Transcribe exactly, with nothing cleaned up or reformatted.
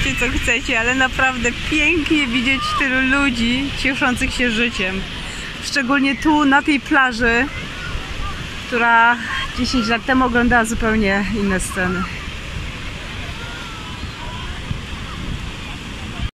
mówcie co chcecie, ale naprawdę pięknie widzieć tylu ludzi cieszących się życiem. Szczególnie tu, na tej plaży, która dziesięć lat temu oglądała zupełnie inne sceny.